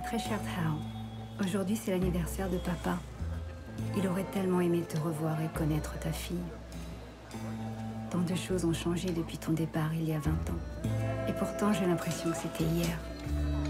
très cher Hao, aujourd'hui c'est l'anniversaire de papa. Il aurait tellement aimé te revoir et connaître ta fille. Tant de choses ont changé depuis ton départ il y a 20 ans. Et pourtant j'ai l'impression que c'était hier.